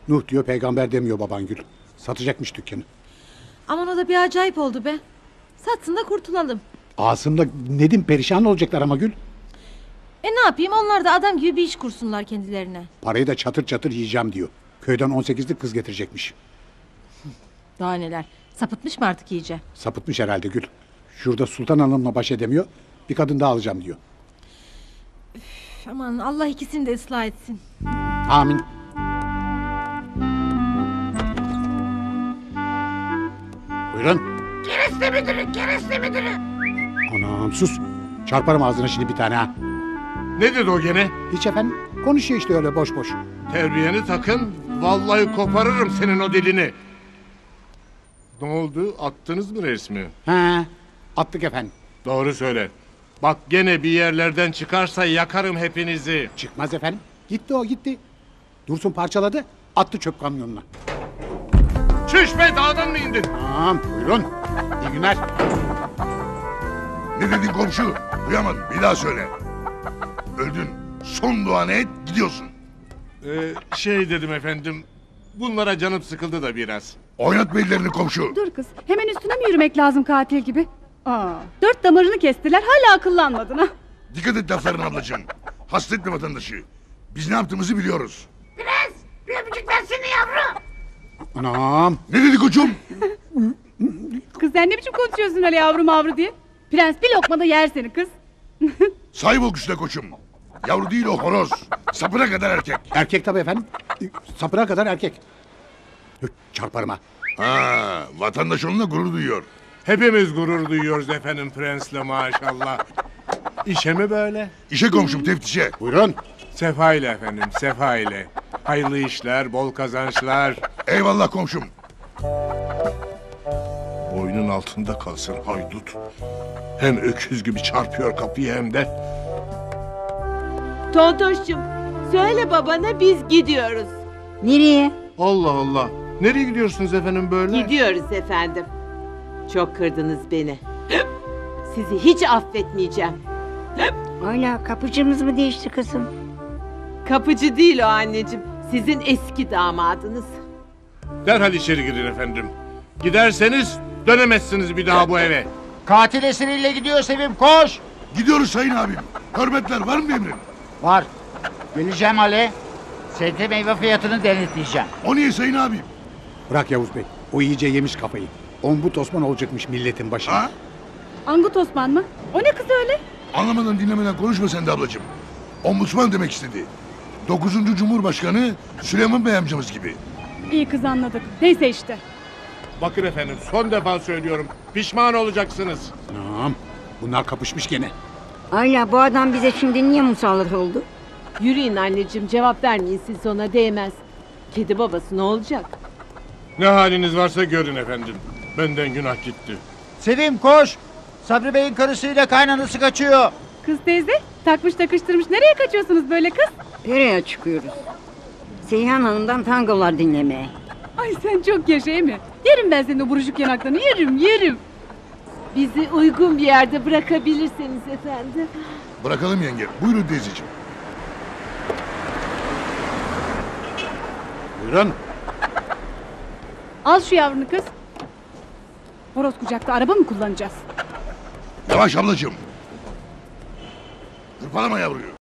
Nuh diyor, peygamber demiyor babangül. Satacakmış dükkanı. Aman o da bir acayip oldu be. Satsın da kurtulalım. Ağzımda Nedim perişan olacaklar ama Gül. Ne yapayım, onlar da adam gibi bir iş kursunlar kendilerine. Parayı da çatır çatır yiyeceğim diyor. Köyden 18'lik kız getirecekmiş. Daha neler. Sapıtmış mı artık iyice? Sapıtmış herhalde Gül. Şurada Sultan Hanım'la baş edemiyor. Bir kadın daha alacağım diyor. Üf, aman Allah ikisini de ıslah etsin. Amin. Buyurun. Kereste müdürü, kereste müdürü. Anam sus. Çarparım ağzına şimdi bir tane ha. Ne dedi o gene? Hiç efendim. Konuşuyor işte öyle boş boş. Terbiyeni takın. Vallahi koparırım senin o dilini. Ne oldu? Attınız mı resmi? He. Attık efendim. Doğru söyle. Bak gene bir yerlerden çıkarsa yakarım hepinizi. Çıkmaz efendim. Gitti o gitti. Dursun parçaladı. Attı çöp kamyonuna. Çüş be, dağdan mı indin? Tamam buyurun. İyi günler. Ne dedin komşu? Duyamadım. Bir daha söyle. Öldün. Son duanı et, gidiyorsun. Şey dedim efendim. Bunlara canım sıkıldı da biraz. Oynatma ellerini komşu. Dur kız, hemen üstüne mi yürümek lazım katil gibi? Aa, 4 damarını kestiler, hala akıllanmadın ha. Dikkat et laflarına ablacığım. Hasta etme vatandaşı. Biz ne yaptığımızı biliyoruz. Prens, bir öpücük versene yavrum. Anam. Ne dedi koçum? Kız sen ne biçim konuşuyorsun öyle yavru diye? Prens bir lokmada yer seni kız. Sahip ol güçle koçum. Yavru değil o, horoz. Sapına kadar erkek. Erkek tabii efendim. Sapına kadar erkek. Çarparım ha. Ha, vatandaş onunla gurur duyuyor. Hepimiz gurur duyuyoruz efendim prensle maşallah. İşe mi böyle? İşe komşum, teftişe. Buyurun. Sefa ile efendim, sefa ile. Hayırlı işler, bol kazançlar. Eyvallah komşum. Boynun altında kalsın haydut. Hem öküz gibi çarpıyor kapıyı hem de. Tontoş'cum söyle babana biz gidiyoruz. Nereye? Allah Allah. Nereye gidiyorsunuz efendim böyle? Gidiyoruz efendim. Çok kırdınız beni. Sizi hiç affetmeyeceğim. Hala kapıcımız mı değişti kızım? Kapıcı değil o anneciğim. Sizin eski damadınız. Derhal içeri girin efendim. Giderseniz dönemezsiniz bir daha bu eve. Katil esiriyle gidiyor Sevim, koş. Gidiyoruz sayın abim. Hürmetler var mı emrin? Var. Geleceğim Ali. Sebze meyve fiyatını denetleyeceğim. O niye sayın abim? Bırak Yavuz Bey. O iyice yemiş kafayı. Ombut Osman olacakmış milletin başına. Ha? Angut Osman mı? O ne kız öyle? Anlamadan dinlemeden konuşma sen de ablacığım. Ombudsman demek istedi. 9. Cumhurbaşkanı Süleyman Bey amcamız gibi. İyi kız anladık. Neyse işte. Bakın efendim son defa söylüyorum. Pişman olacaksınız. Anam. Bunlar kapışmış gene. Hala bu adam bize şimdi niye musallat oldu? Yürüyün anneciğim, cevap vermeyin, siz ona değmez. Kedi babası ne olacak? Ne haliniz varsa görün efendim. Benden günah gitti. Sevim koş. Sabri Bey'in karısıyla kaynanası kaçıyor. Kız teyze, takmış takıştırmış. Nereye kaçıyorsunuz böyle kız? Nereye çıkıyoruz? Seyhan Hanım'dan tangolar dinlemeye. Ay sen çok yaşa mi? Yerim ben senin o buruşuk yanaklarını, yerim. Bizi uygun bir yerde bırakabilirseniz efendim. Bırakalım yenge. Buyurun teyzeciğim. Buyurun. Al şu yavrunu kız. Horoz kucakta araba mı kullanacağız? Yavaş ablacığım. Hırpalama yavruyu.